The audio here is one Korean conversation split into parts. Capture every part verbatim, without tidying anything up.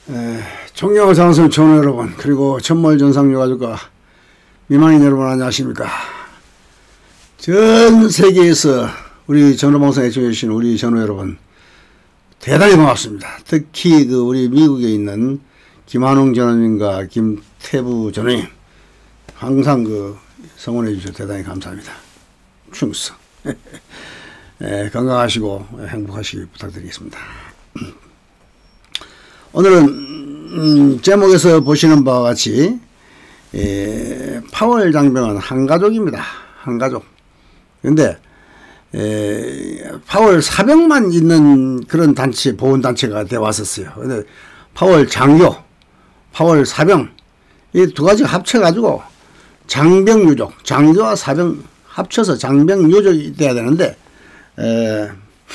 에, 존경하고 장성 전우 여러분, 그리고 천몰 전상류 가족과 미망인 여러분 안녕하십니까. 전 세계에서 우리 전우방송에 애청해주신 우리 전우 여러분 대단히 고맙습니다. 특히 그 우리 미국에 있는 김한웅 전우님과 김태부 전우님 항상 그 성원해 주셔서 대단히 감사합니다. 충성. 에, 건강하시고 행복하시기 부탁드리겠습니다. 오늘은 음, 제목에서 보시는 바와 같이 에, 파월 장병은 한가족입니다. 한가족. 근데 에, 파월 사병만 있는 그런 단체, 보훈단체가 되어 왔었어요. 근데 파월 장교, 파월 사병 이 두 가지 합쳐가지고 장병유족, 장교와 사병 합쳐서 장병유족이 돼야 되는데 에,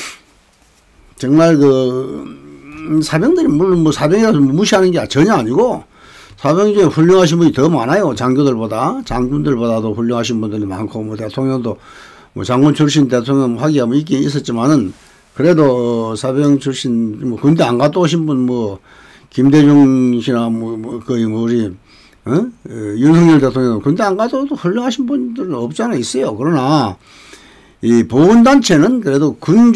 정말 그 사병들이 물론 뭐 사병이라서 무시하는 게 전혀 아니고 사병 중에 훌륭하신 분이 더 많아요. 장교들보다 장군들보다도 훌륭하신 분들이 많고 뭐 대통령도 뭐 장군 출신 대통령 하기가 뭐 있긴 있었지만은 그래도 사병 출신 뭐 군대 안 갔다 오신 분 뭐 김대중 씨나 뭐, 뭐 거의 뭐 우리 어? 어, 윤석열 대통령 군대 안 가도 훌륭하신 분들은 없지 않아 있어요. 그러나 이 보훈단체는 그래도 군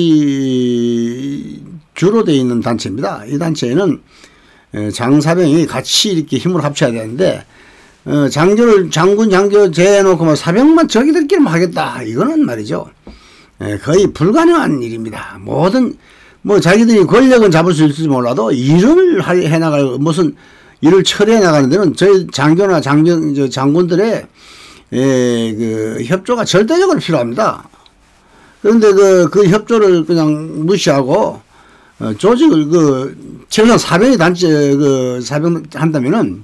조직이 주로 되어 있는 단체입니다. 이 단체에는 장사병이 같이 이렇게 힘을 합쳐야 되는데 어, 장교를 장군 장교 제해놓고 뭐 사병만 저기들끼리만 하겠다 이거는 말이죠 에, 거의 불가능한 일입니다. 모든 뭐 자기들이 권력은 잡을 수 있을지 몰라도 일을 해나갈 무슨 일을 처리해 나가는 데는 저희 장교나 장병 저 장군들의 에, 그 협조가 절대적으로 필요합니다. 그런데 그, 그 협조를 그냥 무시하고 어, 조직을 그 최소한 사병이 단체 그 사병 한다면은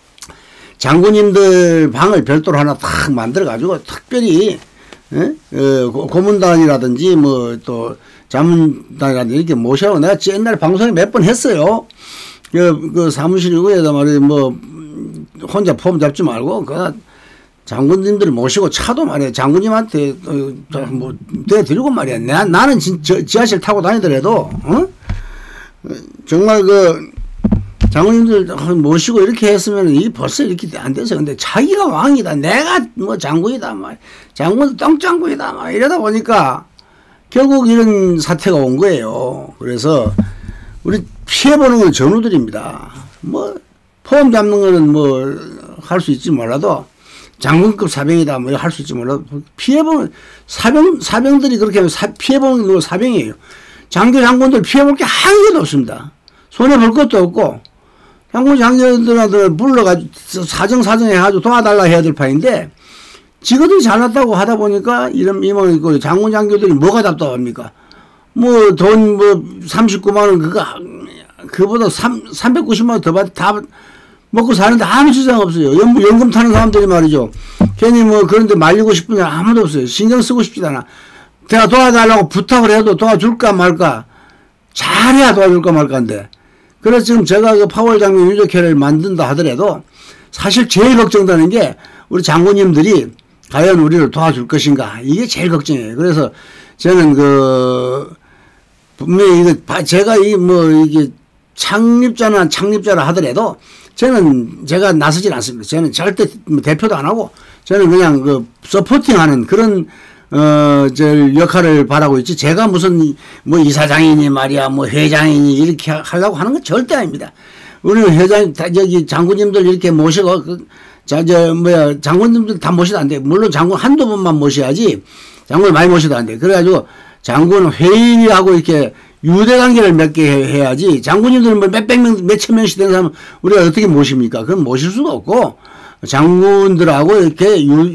장군님들 방을 별도로 하나 탁 만들어 가지고 특별히 에? 어, 고문단이라든지 뭐 또 자문단이라든지 이렇게 모셔고 내가 옛날에 방송에 몇 번 했어요. 그, 그 사무실 위에다 말이야 뭐 혼자 폼 잡지 말고 그 장군님들을 모시고 차도 말이야 장군님한테 뭐 대드리고 말이야. 나, 나는 진, 저, 지하실 타고 다니더라도 어? 정말 그 장군님들 모시고 이렇게 했으면 이 벌써 이렇게 안 돼서 근데 자기가 왕이다 내가 뭐 장군이다 막 장군 똥장군이다 막 이러다 보니까 결국 이런 사태가 온 거예요. 그래서 우리 피해보는 건 전우들입니다. 뭐 포함 잡는 거는 뭐 할 수 있지 몰라도 장군급 사병이다 뭐 할 수 있지 몰라도 피해보는 사병 사병들이 그렇게 하면 사, 피해보는 건 사병이에요. 장교 장군들 피해볼 게 한 개도 없습니다. 손해볼 것도 없고 장군 장교들한테 불러가지고 사정사정 해가지고 도와달라 해야 될 판인데 지그들이 잘났다고 하다 보니까 이런 이만 있고 장군 장교들이 뭐가 답답합니까? 뭐 돈 뭐 삼십구만 원 그거 그보다 삼백구십만 원 더 받 다 먹고 사는데 아무 지장 없어요. 연금, 연금 타는 사람들이 말이죠. 괜히 뭐 그런데 말리고 싶은 게 아무도 없어요. 신경 쓰고 싶지도 않아. 내가 도와달라고 부탁을 해도 도와줄까 말까 잘해야 도와줄까 말까인데 그래서 지금 제가 그 파월 장병 유족회를 만든다 하더라도 사실 제일 걱정되는 게 우리 장군님들이 과연 우리를 도와줄 것인가 이게 제일 걱정이에요. 그래서 저는 그 분명히 이거 제가 이 뭐 이게 창립자나 창립자라 하더라도 저는 제가 나서질 않습니다. 저는 절대 대표도 안 하고 저는 그냥 그 서포팅하는 그런 어, 저 역할을 바라고 있지 제가 무슨 뭐 이사장이니 말이야 뭐 회장이니 이렇게 하려고 하는 건 절대 아닙니다. 우리는 회장 여기 장군님들 이렇게 모시고 그, 자, 저 뭐야 장군님들 다 모셔도 안 돼. 물론 장군 한두 번만 모셔야지 장군 많이 모셔도 안 돼. 그래가지고 장군 회의하고 이렇게 유대 관계를 몇 개 해야지 장군님들 뭐 몇백 명 몇천 명씩 되는 사람은 우리가 어떻게 모십니까? 그건 모실 수가 없고 장군들하고 이렇게 유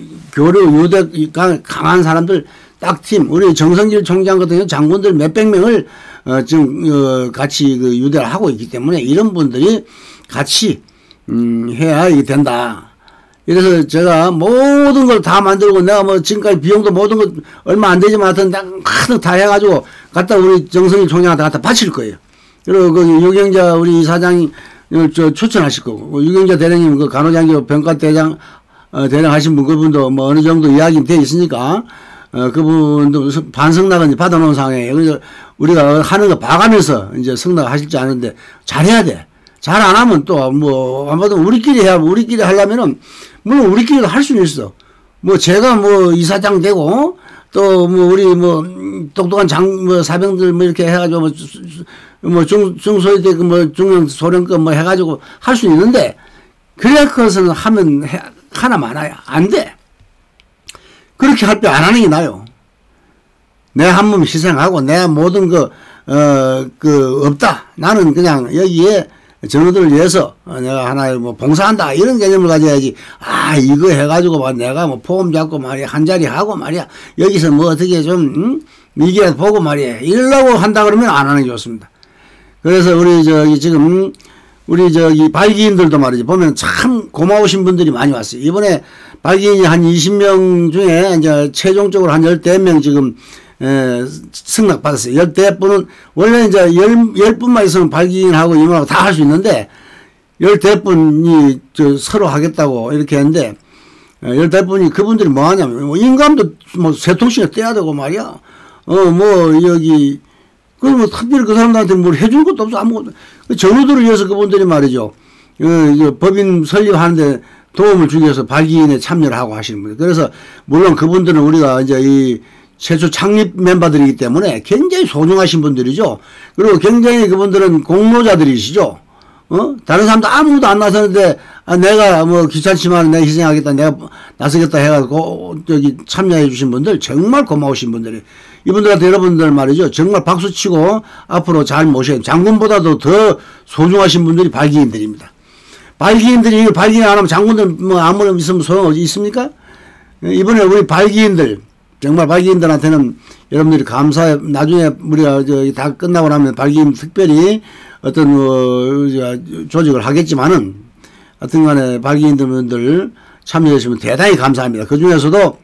교류 유대 강한 사람들 딱 팀 우리 정성길 총장 같은 경우 장군들 몇백 명을 어 지금 어 같이 그 유대를 하고 있기 때문에 이런 분들이 같이 음 해야 이게 된다. 그래서 제가 모든 걸 다 만들고 내가 뭐 지금까지 비용도 모든 것 얼마 안 되지만 하여튼 가득 다 해가지고 갖다 우리 정성길 총장한테 갖다 바칠 거예요. 그리고 그 유경자 우리 이사장이 저 추천하실 거고 유경자 대령님 그 간호장교 병과대장 어, 대령 하신 분 그분도 뭐 어느 정도 이야기는 돼 있으니까 어, 그분도 반성락은 이제 받아놓은 상황이에요. 그래서 우리가 하는 거 봐가면서 이제 성락 하실 줄 아는데 잘해야 돼. 잘 안 하면 또 뭐 아마도 우리끼리 해야 우리끼리 하려면은 물론 우리끼리도 할 수는 있어. 뭐 제가 뭐 이사장 되고 또 뭐 우리 뭐 똑똑한 장 뭐 사병들 뭐 이렇게 해가지고 뭐 뭐 중 중소위대 뭐 중형 소령급 뭐 해가지고 할 수 있는데 그래 그것은 하면 해, 하나 많아요. 안 돼. 그렇게 할 때 안 하는 게 나아요. 내 한 몸 희생하고 내 모든 그 어 그 없다. 나는 그냥 여기에 전우들을 위해서 내가 하나의 뭐 봉사한다 이런 개념을 가져야지. 아 이거 해가지고 막 내가 뭐 포럼 잡고 말이야 한 자리 하고 말이야 여기서 뭐 어떻게 좀 음? 미기라도 보고 말이야 이러려고 한다 그러면 안 하는 게 좋습니다. 그래서 우리 저기 지금 우리 저기 발기인들도 말이지 보면 참 고마우신 분들이 많이 왔어요. 이번에 발기인이 한 이십 명 중에 이제 최종적으로 한 열댓 명 지금 에, 승낙 받았어요. 열댓 분은 원래 이제 열, 열 분만 있으면 발기인하고 임원하고 다 할 수 있는데 열댓 분이 저 서로 하겠다고 이렇게 했는데 열댓 분이 그분들이 뭐 하냐면 뭐 인감도 뭐 세 통씩을 떼야 되고 말이야. 어 뭐 여기 그 뭐 특별히 그 사람들한테 뭘 해줄 것도 없어 아무것도. 전우들을 위해서 그분들이 말이죠. 어, 법인 설립하는데 도움을 주기 위해서 발기인에 참여를 하고 하시는 분들. 그래서 물론 그분들은 우리가 이제 이 최초 창립 멤버들이기 때문에 굉장히 소중하신 분들이죠. 그리고 굉장히 그분들은 공로자들이시죠. 어? 다른 사람도 아무도 안 나서는데, 아, 내가 뭐 귀찮지만 내가 희생하겠다, 내가 나서겠다 해가지고, 저기 참여해 주신 분들, 정말 고마우신 분들이. 이분들한테 여러분들 말이죠. 정말 박수 치고 앞으로 잘 모셔야, 장군보다도 더 소중하신 분들이 발기인들입니다. 발기인들이 이걸 발기인 안 하면 장군들 뭐 아무런 있으면 소용 있습니까? 이번에 우리 발기인들, 정말 발기인들한테는 여러분들이 감사해. 나중에 우리가 저기 다 끝나고 나면 발기인 특별히 어떤 어, 조직을 하겠지만은 하여튼 간에 발기인들 참여해 주시면 대단히 감사합니다. 그 중에서도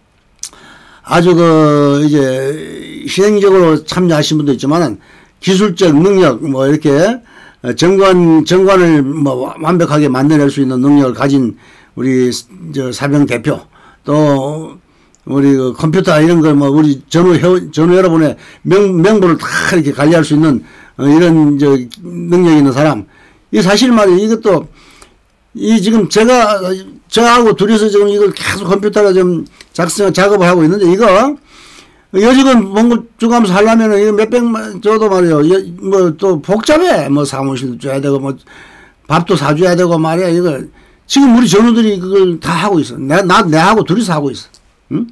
아주 그 이제 희생적으로 참여하신 분도 있지만은 기술적 능력 뭐 이렇게 정관 정관을 뭐 완벽하게 만들어낼 수 있는 능력을 가진 우리 저 사병 대표 또 우리 그 컴퓨터 이런 걸 뭐 우리 전후 전후 여러분의 명 명부를 다 이렇게 관리할 수 있는 어 이런 저 능력 있는 사람. 이 사실 말이에요. 이것도 이 지금 제가 저하고 둘이서 지금 이걸 계속 컴퓨터로 좀 작성 작업을 하고 있는데 이거 여직원 봉급 주가면서 하려면은 이거 몇백만 줘도 말이에요. 뭐 또 복잡해. 뭐 사무실도 줘야 되고 뭐 밥도 사줘야 되고 말이야. 이거 지금 우리 전우들이 그걸 다 하고 있어. 내, 나, 내하고 둘이서 하고 있어. 응?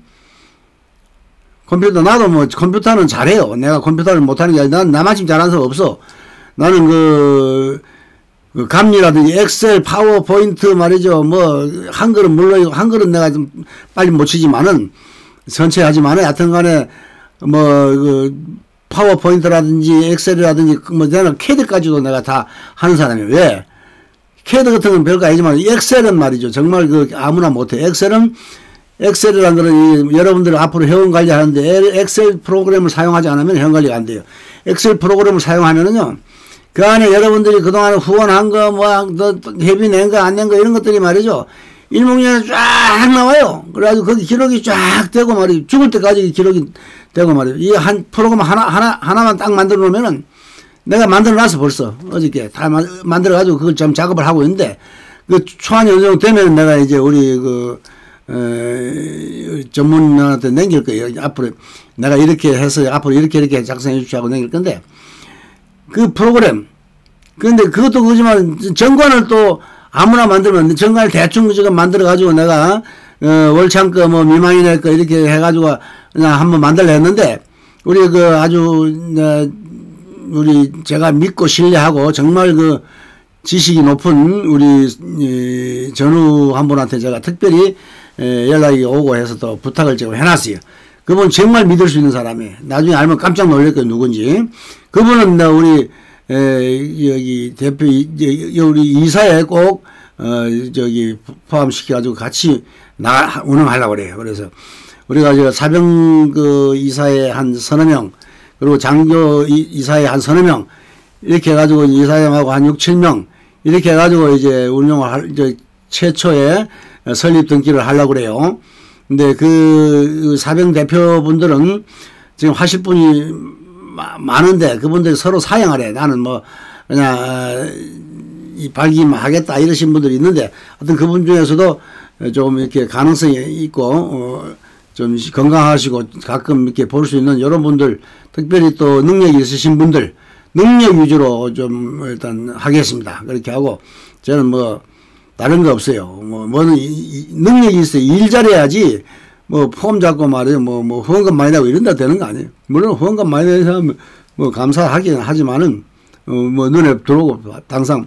컴퓨터, 나도 뭐 컴퓨터는 잘해요. 내가 컴퓨터를 못하는 게 아니라 난 나만큼 잘하는 사람 없어. 나는 그, 그 감리라든지 엑셀, 파워포인트 말이죠. 뭐, 한글은 물론, 한글은 내가 좀 빨리 못 치지만은, 전체 하지만은, 여하튼 간에, 뭐, 그, 파워포인트라든지 엑셀이라든지, 뭐, 내가 캐드까지도 내가 다 하는 사람이에요. 왜? 캐드 같은 건 별거 아니지만, 엑셀은 말이죠. 정말 그 아무나 못해. 엑셀은, 엑셀이라는 거는 여러분들 앞으로 회원 관리하는데 엑셀 프로그램을 사용하지 않으면 회원 관리가 안 돼요. 엑셀 프로그램을 사용하면은요, 그 안에 여러분들이 그동안 후원한 거, 뭐, 회비 낸 거, 안 낸 거, 이런 것들이 말이죠. 일목년에 쫙 나와요. 그래가지고 거기 기록이 쫙 되고 말이죠. 죽을 때까지 기록이 되고 말이죠. 이 한 프로그램 하나, 하나, 하나만 딱 만들어 놓으면은 내가 만들어 놨어 벌써. 어저께 다 만들어가지고 그걸 좀 작업을 하고 있는데 그 초안이 어느 정도 되면 내가 이제 우리 그 에, 전문한테 남길 거예요. 앞으로 내가 이렇게 해서 앞으로 이렇게 이렇게 작성해 주시고 남길 건데 그 프로그램 근데 그것도 그렇지만 정관을 또 아무나 만들면 정관을 대충 지금 만들어 가지고 내가 어, 월창거 뭐 미망인의 거 이렇게 해가지고 그냥 한번 만들려 했는데 우리 그 아주 어, 우리 제가 믿고 신뢰하고 정말 그 지식이 높은 우리 이, 전우 한 분한테 제가 특별히 에, 연락이 오고 해서 또 부탁을 제가 해놨어요. 그분 정말 믿을 수 있는 사람이에요. 나중에 알면 깜짝 놀랄 거예요. 누군지. 그분은 우리 에, 여기 대표 우리 이사에 꼭 어, 저기 포함시켜가지고 같이 나 운영하려고 그래요. 그래서 우리가 저 사병 그 이사에 한 서너 명 그리고 장교 이사에 한 서너 명 이렇게 해가지고 이사장하고 한 육, 칠 명 이렇게 해가지고 이제 운영을 할, 이제 최초에 설립 등기를 하려고 그래요. 근데 그 사병 대표분들은 지금 하실 분이 많은데 그분들이 서로 사양하래. 나는 뭐 그냥 이 발기하겠다 이러신 분들이 있는데 하여튼 그분 중에서도 좀 이렇게 가능성이 있고 어 좀 건강하시고 가끔 이렇게 볼 수 있는 이런 분들, 특별히 또 능력이 있으신 분들 능력 위주로 좀 일단 하겠습니다. 그렇게 하고 저는 뭐 다른 거 없어요. 뭐 뭐는 능력이 있어요. 일 잘해야지 뭐 폼 잡고 말이에요. 뭐 뭐 후원금 많이 내고 이런다 되는 거 아니에요. 물론 후원금 많이 내는 사람 뭐 감사하긴 하지만은 어 뭐 눈에 들어오고 항상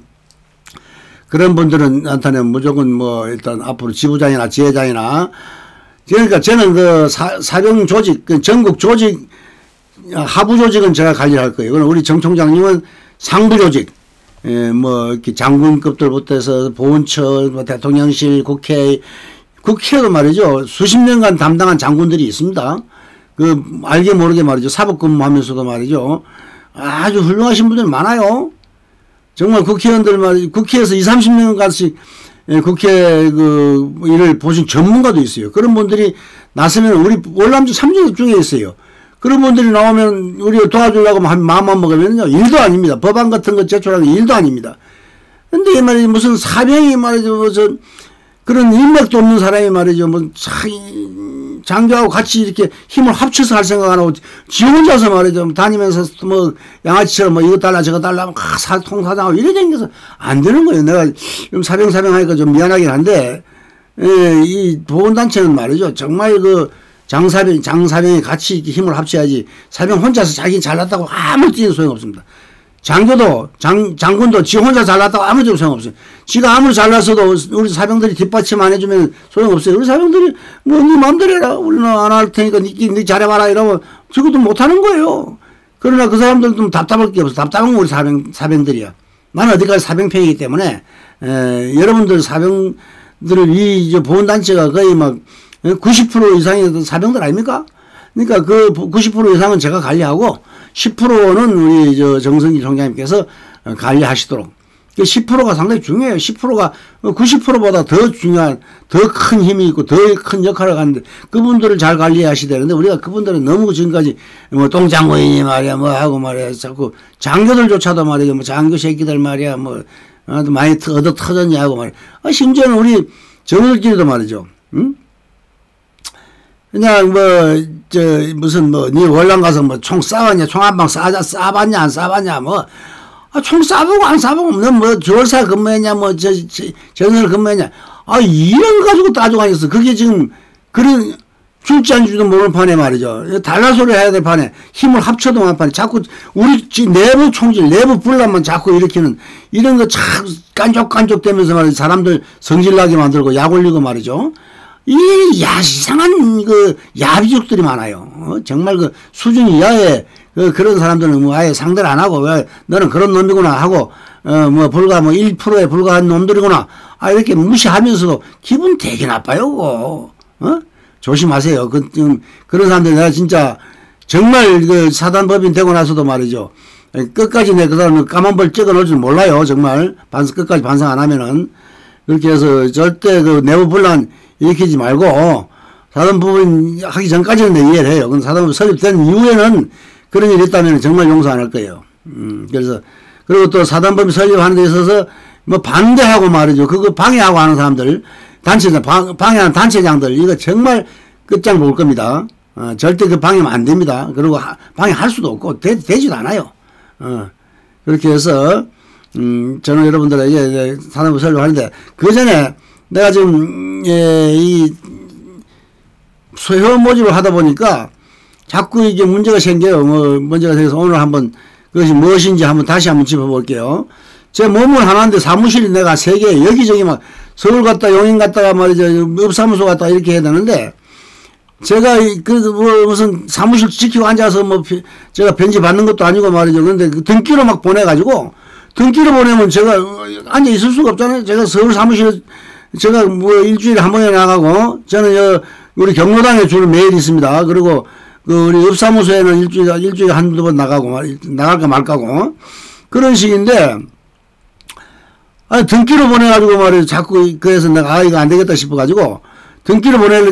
그런 분들은 나타내면 무조건 뭐 일단 앞으로 지부장이나 지회장이나 그러니까 저는 그 사, 사병 조직 그 전국 조직 하부 조직은 제가 관리할 거예요. 그럼 우리 정 총장님은 상부 조직 예, 뭐 이렇게 장군급들부터 해서 보훈처, 뭐 대통령실, 국회 국회도 말이죠. 수십 년간 담당한 장군들이 있습니다. 그 알게 모르게 말이죠. 사법근무하면서도 말이죠. 아주 훌륭하신 분들이 많아요. 정말 국회의원들 말이죠. 국회에서 이삼십 년간씩 국회 그 일을 보신 전문가도 있어요. 그런 분들이 나서면 우리 월남지 삼 주 중에 있어요. 그런 분들이 나오면 우리가 도와주려고 한 마음만 먹으면요. 일도 아닙니다. 법안 같은 거 제출하는 게 일도 아닙니다. 근데 이 말이죠. 무슨 사병이 말이죠. 무슨 그런 인맥도 없는 사람이 말이죠. 뭐 장교하고 같이 이렇게 힘을 합쳐서 할 생각 안 하고 지 혼자서 말이죠. 다니면서 뭐 양아치처럼 뭐 이거 달라 저거 달라 막 사통사장하고 이래 다니면서 안 되는 거예요. 내가 좀 사병사병 하니까 좀 미안하긴 한데 예, 이 보훈단체는 말이죠. 정말 그 장사병, 장사병이 같이 힘을 합쳐야지 사병 혼자서 자기 잘났다고 아무 뛰는 소용없습니다. 장교도, 장, 장군도 지 혼자 잘났다고 아무 데도 소용없어요. 지가 아무리 잘났어도 우리 사병들이 뒷받침 안 해주면 소용없어요. 우리 사병들이 뭐, 니 맘대로 해라. 우리는 안 할 테니까 니, 니 잘해봐라. 이러면 저것도 못하는 거예요. 그러나 그 사람들은 좀 답답할 게 없어. 답답한 건 우리 사병, 사병들이야. 나는 어디까지 사병편이기 때문에, 에, 여러분들 사병들을 이 보훈단체가 거의 막 구십 퍼센트 이상의 사병들 아닙니까? 그러니까 그 구십 퍼센트 이상은 제가 관리하고 십 퍼센트는 우리 저 정성기 총장님께서 관리하시도록. 십 퍼센트가 상당히 중요해요. 십 퍼센트가 구십 퍼센트보다 더 중요한, 더 큰 힘이 있고 더 큰 역할을 하는데 그분들을 잘 관리하셔야 되는데 우리가 그분들은 너무 지금까지 뭐 똥장고인이 말이야 뭐 하고 말이야 자꾸 장교들조차도 말이야 뭐 장교 새끼들 말이야 뭐 많이 얻어 터졌냐 하고 말이야. 아, 심지어는 우리 정을끼리도 말이죠. 응? 그냥 뭐 저 무슨 뭐 니 월남 가서 뭐 총 쏴봤냐 총 한 방 쏴자 쏴봤냐 안 쏴봤냐 뭐 아 총 쏴보고 안 쏴보고 너뭐 주월사 근무했냐 뭐 저 전설 근무했냐 아 이런 거 가지고 따지고 앉았어. 그게 지금 그런 줄지 안 줄지도 모르는 판에 말이죠. 달라 소리 해야 될 판에 힘을 합쳐도 한 판에 자꾸 우리 내부 총질 내부 분란만 자꾸 일으키는 이런 거 참 깐족깐족 되면서 말이죠. 사람들 성질나게 만들고 약 올리고 말이죠. 이 야, 이상한 그 야비족들이 많아요. 어? 정말 그 수준 이하의 그 그런 사람들은 뭐 아예 상대를 안 하고 왜 너는 그런 놈이구나 하고 어 뭐 불과 뭐 일 퍼센트에 불과한 놈들이구나 아 이렇게 무시하면서도 기분 되게 나빠요. 그거. 어? 조심하세요. 그 좀 그런 사람들 내가 진짜 정말 그 사단법인 되고 나서도 말이죠. 끝까지 내 그 사람을 까만 벌 찍어 놓을 줄 몰라요. 정말 반성 끝까지 반성 안 하면은 그렇게 해서 절대 그 내부 분란 일으키지 말고 사단법인 하기 전까지는 내 이해를 해요. 근데 사단법인 설립된 이후에는 그런 일이 있다면 정말 용서 안 할 거예요. 음, 그래서 그리고 또 사단법인 설립하는 데 있어서 뭐 반대하고 말이죠. 그거 방해하고 하는 사람들 단체장 방, 방해하는 단체장들 이거 정말 끝장 볼 겁니다. 어, 절대 그 방해하면 안 됩니다. 그리고 하, 방해할 수도 없고 되, 되지도 않아요. 어, 그렇게 해서 음, 저는 여러분들에게 사단법인 설립하는데 그 전에 내가 지금, 예, 이, 회원 모집을 하다 보니까 자꾸 이게 문제가 생겨요. 뭐, 문제가 생겨서 오늘 한번 그것이 무엇인지 한번 다시 한번 짚어볼게요. 제 몸은 하나인데 사무실이 내가 세 개, 여기저기 막 서울 갔다 용인 갔다가 말이죠. 업사무소 갔다 이렇게 해야 되는데 제가 그, 뭐, 무슨 사무실 지키고 앉아서 뭐, 제가 편지 받는 것도 아니고 말이죠. 그런데 그 등기로 막 보내가지고 등기로 보내면 제가 앉아 있을 수가 없잖아요. 제가 서울 사무실 제가 뭐 일주일에 한 번에 나가고 저는 여 우리 경로당에 주로 매일 있습니다. 그리고 그 우리 읍사무소에는 일주일에 일주일에 한두 번 나가고 말 나갈까 말까고 그런 식인데 아니 등기로 보내가지고 말이죠. 자꾸 그래서 내가 아 이거 안 되겠다 싶어가지고 등기로 보내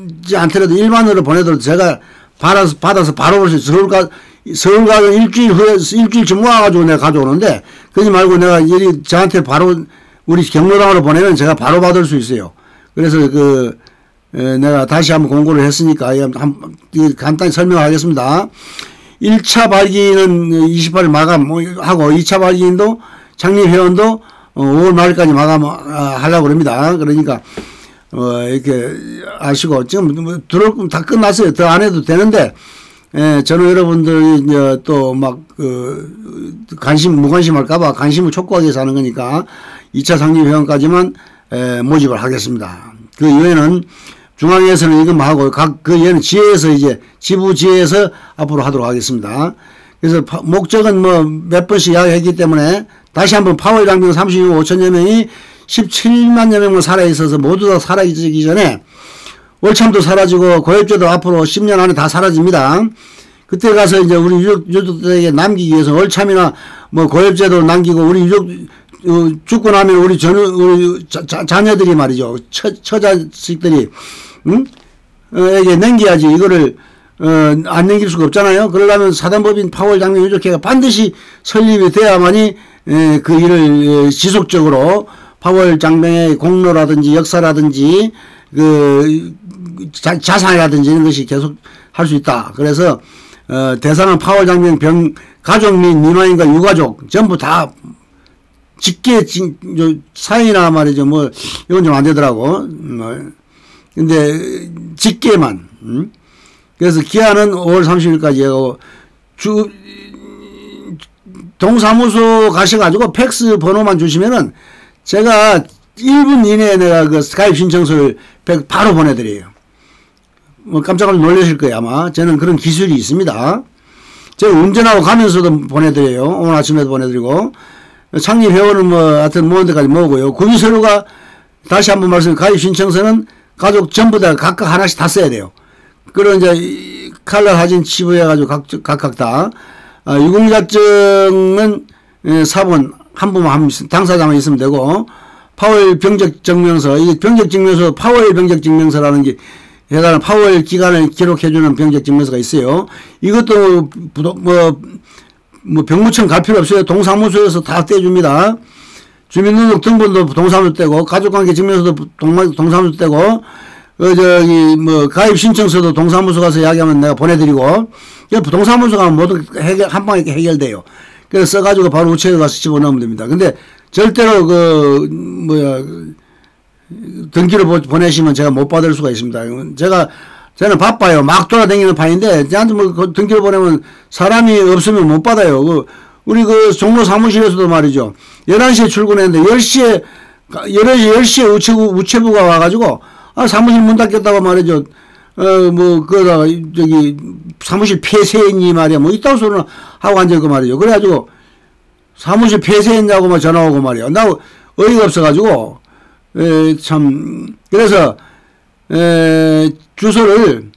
필요하지 않더라도 일반으로 보내도 제가 받아서, 받아서 바로 올 수 있어요. 서울 가, 서울 가서 일주일 후에, 일주일쯤 모아가지고 내가 가져오는데, 그러지 말고 내가 이 저한테 바로 우리 경로당으로 보내면 제가 바로 받을 수 있어요. 그래서 그, 에, 내가 다시 한번 공고를 했으니까, 한, 간단히 설명하겠습니다. 일 차 발기는 이십팔 일 마감하고, 이 차 발기인도 창립회원도 오월 말까지 마감하려고 합니다. 그러니까, 어, 이렇게 아시고, 지금 들어올 거면 다 끝났어요. 더 안 해도 되는데, 예, 저는 여러분들이 이제 또 막, 그, 관심, 무관심 할까봐 관심을 촉구하기 위해서 하는 거니까, 이 차 상립회원까지만, 에, 모집을 하겠습니다. 그 이외에는 중앙에서는 이것만 하고, 각, 그 이외에는 지회에서 이제, 지부 지회에서 앞으로 하도록 하겠습니다. 그래서 파, 목적은 뭐 몇 번씩 이야기했기 때문에, 다시 한번 파월 장병 삼십육 오천여 명이 십칠만여 명만 살아있어서 모두 다 사라지기 전에 월참도 사라지고 고엽제도 앞으로 십 년 안에 다 사라집니다. 그때 가서 이제 우리 유족, 유족들에게 남기기 위해서 월참이나 뭐 고엽제도 남기고 우리 유족, 어, 죽고 나면 우리 전, 우리 자, 자, 자녀들이 말이죠. 처, 처자식들이, 응? 어, 에게 남겨야지. 이거를, 어, 안 남길 수가 없잖아요. 그러려면 사단법인 파월 장병 유족회가 반드시 설립이 돼야만이 에, 그 일을 지속적으로 파월 장병의 공로라든지 역사라든지 그 자, 자산이라든지 이런 것이 계속 할 수 있다. 그래서 어, 대상은 파월 장병 병 가족 및 민화인과 유가족 전부 다 직계 사인이나 말이죠. 뭐 이건 좀 안 되더라고. 뭐. 근데 직계만. 음? 그래서 기한은 오월 삼십일까지 하고 주 동사무소 가셔가지고 팩스 번호만 주시면은 제가 일 분 이내에 내가 그 가입 신청서를 바로 보내드려요. 뭐 깜짝 놀라실 거예요, 아마. 저는 그런 기술이 있습니다. 제가 운전하고 가면서도 보내드려요. 오늘 아침에도 보내드리고. 창립회원은 뭐, 하여튼 모은 데까지 모으고요. 구비서류가 다시 한번 말씀, 가입 신청서는 가족 전부 다 각각 하나씩 다 써야 돼요. 그런 이제 칼라 사진 치부해가지고 각, 각각 다. 아, 유공자증은 사본 한 분만 당사자만 있으면 되고, 파월 병적증명서, 이게 병적증명서, 파월 병적증명서라는 게 해당하는 파월 기간을 기록해주는 병적증명서가 있어요. 이것도 뭐, 뭐 병무청 갈 필요 없어요. 동사무소에서 다 떼줍니다. 주민등록 등본도 동사무소 떼고, 가족관계 증명서도 동사무소 떼고, 어, 저기, 뭐, 가입 신청서도 동사무소 가서 이야기하면 내가 보내드리고, 동사무소 가면 모두 해결, 한 방에 해결돼요. 그래서 써가지고 바로 우체국에 가서 집어넣으면 됩니다. 근데 절대로 그, 뭐야, 등기로 보내시면 제가 못 받을 수가 있습니다. 제가, 저는 바빠요. 막 돌아다니는 판인데, 저한테 뭐 등기로 보내면 사람이 없으면 못 받아요. 그, 우리 그 종로 사무실에서도 말이죠. 열한 시에 출근했는데, 열 시에, 열 시에 우체국, 우체부가 와가지고, 아, 사무실 문 닫겠다고 말이죠. 어, 뭐, 그러다가, 저기, 사무실 폐쇄했니 말이야. 뭐, 이따구 소리나 하고 앉아있고 말이죠. 그래가지고, 사무실 폐쇄했냐고 막 전화 오고 말이야. 나 어이가 없어가지고, 에, 참, 그래서, 에, 주소를,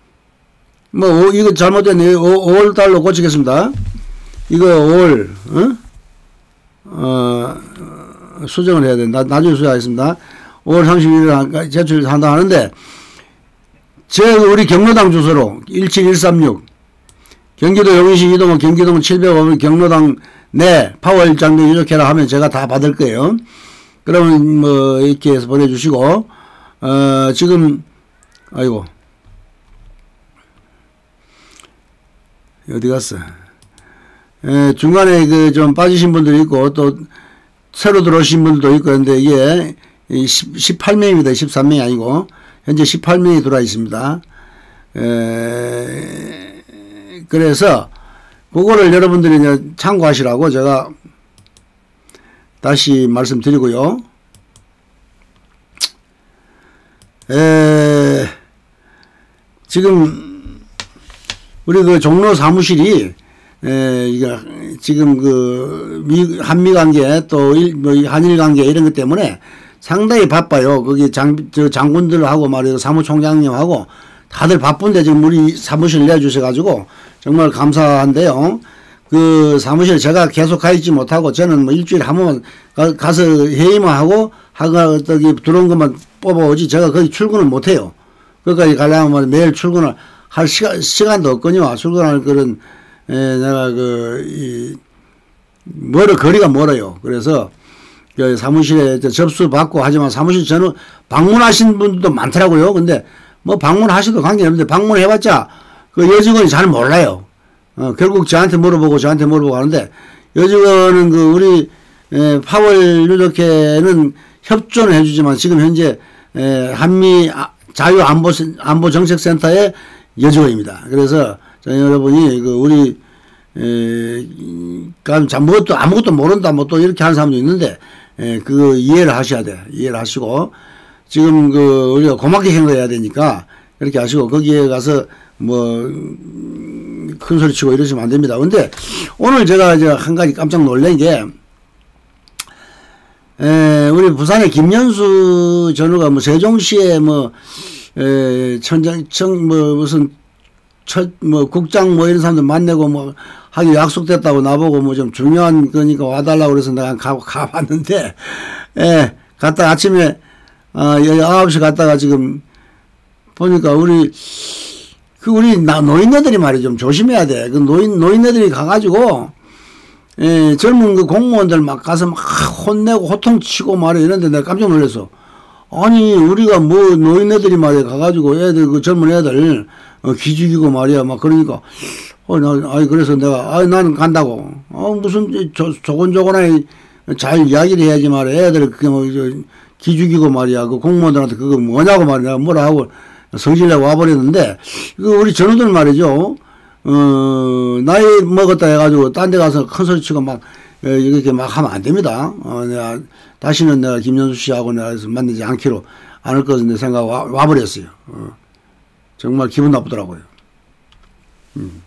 뭐, 오, 이거 잘못됐네. 오월 달로 고치겠습니다. 이거 오월, 어? 어, 수정을 해야 된다. 나중에 수정하겠습니다. 오월 삼십일일 제출한다 하는데, 제 우리 경로당 주소로 일칠일삼육 경기도 용인시 이동은 경기동 칠백오 경로당 내 파월 장병 유족회라 하면 제가 다 받을 거예요. 그러면 뭐 이렇게 해서 보내주시고, 어 지금 아이고 어디 갔어? 에, 중간에 그 좀 빠지신 분들이 있고 또 새로 들어오신 분들도 있고 그런데 이게 십팔 명입니다. 십삼 명이 아니고 현재 십팔 명이 들어와 있습니다. 에, 그래서 그거를 여러분들이 이제 참고하시라고 제가 다시 말씀드리고요. 에, 지금 우리 그 종로 사무실이 에, 이거 지금 그 미, 한미 관계 또 일, 뭐 한일 관계 이런 것 때문에 상당히 바빠요. 거기 장, 저 장군들하고 말이죠. 사무총장님하고 다들 바쁜데 지금 우리 사무실 내주셔가지고 정말 감사한데요. 그 사무실 제가 계속 가 있지 못하고 저는 뭐 일주일에 한 번만 가, 가서 회의만 하고 하가 저기 들어온 것만 뽑아오지 제가 거기 출근을 못해요. 거기까지 가려면 매일 출근을 할 시간, 시간도 없거니와 출근할 그런, 에, 내가 그, 이, 멀어, 거리가 멀어요. 그래서, 그 사무실에 접수 받고 하지만 사무실 저는 방문하신 분들도 많더라고요. 근데 뭐 방문하셔도 관계없는데 방문해봤자 그 여직원이 잘 몰라요. 어, 결국 저한테 물어보고 저한테 물어보고 하는데 여직원은 그 우리 에, 파월 유족회는 협조는 해주지만 지금 현재 에, 한미 자유안보 안보정책센터의 여직원입니다. 그래서 저희 여러분이 그 우리 에, 아무것도 아무것도 모른다 뭐 또 이렇게 하는 사람도 있는데 에, 그 이해를 하셔야 돼. 이해를 하시고 지금 그 우리가 고맙게 생각해야 되니까 이렇게 하시고 거기에 가서 뭐 큰 소리 치고 이러시면 안 됩니다. 근데 오늘 제가 이제 한 가지 깜짝 놀란 게 에, 우리 부산의 김연수 전우가 뭐 세종시에 뭐 에, 천장 청 뭐 무슨 첫 뭐 국장 뭐 이런 사람들 만나고 뭐 하기 약속됐다고 나보고 뭐 좀 중요한 거니까 와달라고 그래서 내가 가, 가봤는데 예, 갔다 아침에 아, 아홉 시 갔다가 지금 보니까 우리 그 우리 나 노인네들이 말이야 좀 조심해야 돼. 그 노인 노인네들이 가가지고 예, 젊은 그 공무원들 막 가서 막 혼내고 호통치고 말이야 이런데 내가 깜짝 놀랐어. 아니 우리가 뭐 노인네들이 말이야 가가지고 애들 그 젊은 애들 어, 기죽이고 말이야 막 그러니까 어, 나, 아니 그래서 내가 아 나는 간다고. 어 무슨 조, 조곤조곤하게 잘 이야기를 해야지 말이야. 애들 그게 뭐 기죽이고 말이야 그 공무원들한테 그거 뭐냐고 말이야 내가 뭐라 하고 성질내고 와버렸는데 그 우리 전우들 말이죠. 어 나이 먹었다 해가지고 딴 데 가서 큰 소리 치고 막 이렇게 막 하면 안 됩니다. 어 내가 다시는 내가 김연수 씨하고 내가 만나지 않기로 않을 것을 내 생각 와, 와버렸어요. 어, 정말 기분 나쁘더라고요. 음.